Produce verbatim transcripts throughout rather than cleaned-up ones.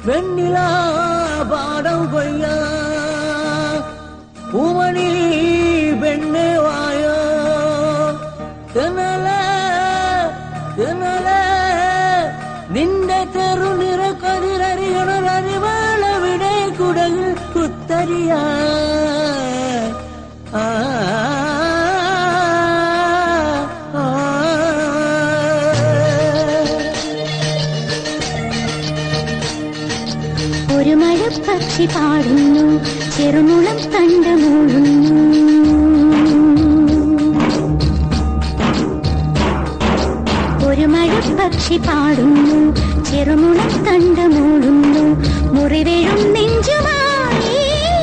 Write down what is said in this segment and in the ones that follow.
വെണ്ണിലാ പാടം കൊയ്യാ പൂമണി പെണ്ണെ വായോ തെന്നല തെന്നല നിന്റെ തെറുനിറ കതിരറിയണറിവാളവിടെ കുടകിൽ കുത്തരിയ ആ ഒരു മഴപ്പക്ഷി പാടുന്നു ചെറുമുളം തണ്ട മൂളുന്നു ഒരു മഴപ്പക്ഷി പാടുന്നു ചെറുമുളം തണ്ട മൂളുന്നു മുറിവേഴും നെഞ്ചുമായി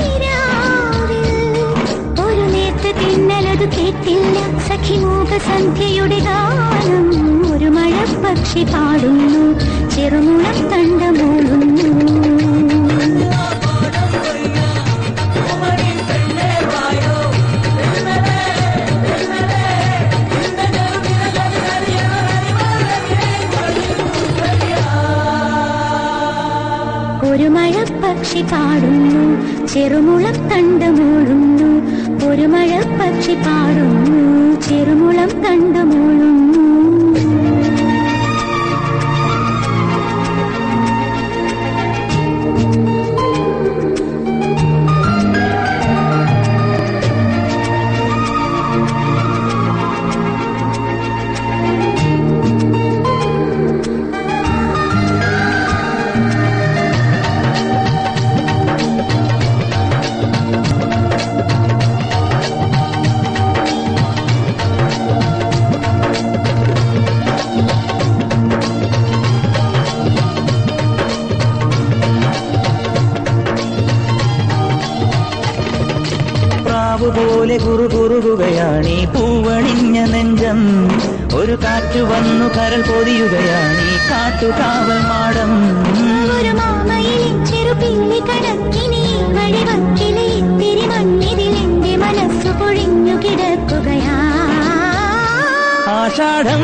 ഒരു നേർത്ത തിന്നലതു കേട്ടില്ല സഖിമൂക സന്ധ്യയുടെ ഗാനം ഒരു മഴപ്പക്ഷി പാടുന്നു ചെറുമുളം തണ്ട മൂളുന്നു ഒരു മഴപ്പക്ഷി പാടുന്നു ചെറുമുളം തണ്ട മൂളുന്നു ഒരു മഴപ്പക്ഷി പാടുന്നു ചെറുമുളം തണ്ട മൂളുന്നു പോലെ കുറുകുറുകയാണീ പൂവണിഞ്ഞ നെഞ്ചം ഒരു കാറ്റു വന്നു കരൾ പൊതിയുകയാണീ കാട്ടുകാവൽ മാടം ഒരു മാമയിൽ ചെറുപിള്ളി കടക്കിനി വഴിവക്കിലെ ഇത്തിരി മണ്ണിതിൽ എന്റെ മനസ്സു പൊഴിഞ്ഞു കിടക്കുകയാ ആഷാഢം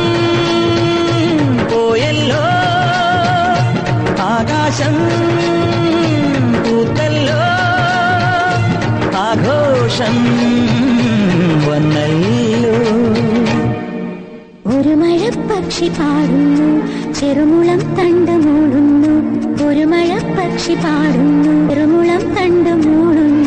പോയല്ലോ ആകാശം പൂത്തല്ലോ ആഘോഷം വന്നല്ലോ ഒരു മഴപ്പക്ഷി പാടുന്നു ചെറുമുളം തണ്ട മൂളുന്നു ഒരു മഴപ്പക്ഷി പാടുന്നു ചെറുമുളം തണ്ട മൂളുന്നു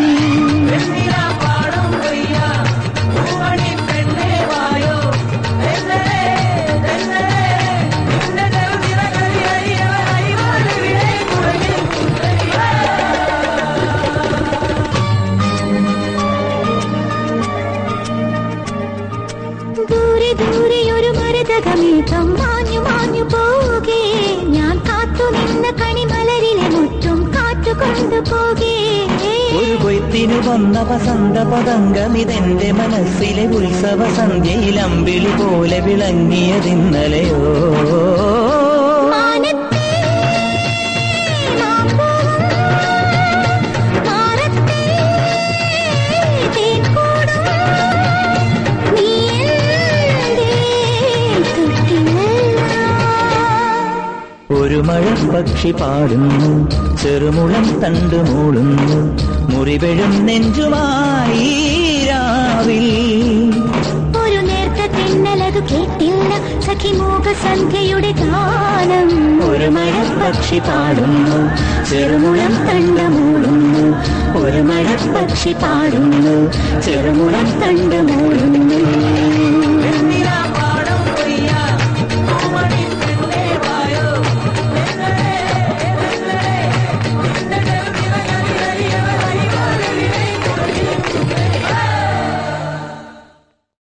ദൂരെ ദൂരെ ഒരു മരതകമേഘം മാഞ്ഞു മാഞ്ഞു പോകേ ഞാൻ കാത്തു നിന്ന കണിമലരിലെ മുറ്റും കാറ്റു കൊണ്ടുപോകേ ഒരു കൊയ്ത്തിനു വന്ന വസന്ത പതംഗമിതെന്റെ മനസ്സിലെ ഉത്സവ സന്ധ്യയിൽ അമ്പിളി പോലെ വിളങ്ങിയതിന്നലെയോ ഒരു മഴപ്പക്ഷി പാടുന്നു ചെറുമുളം തണ്ട് മൂളുന്നു മുറിവെഴും നെഞ്ചുമായി രാവിൽ ഒരു നേർത്ത തിന്നലതു കേട്ടില്ല സഖിമൂക സന്ധ്യയുടെ ഗാനം ഒരു മഴപ്പക്ഷി പാടുന്നു ചെറുമുളം തണ്ട് മൂളുന്നു ഒരു മഴപ്പക്ഷി പാടുന്നു ചെറുമുളം തണ്ട് മൂളുന്നു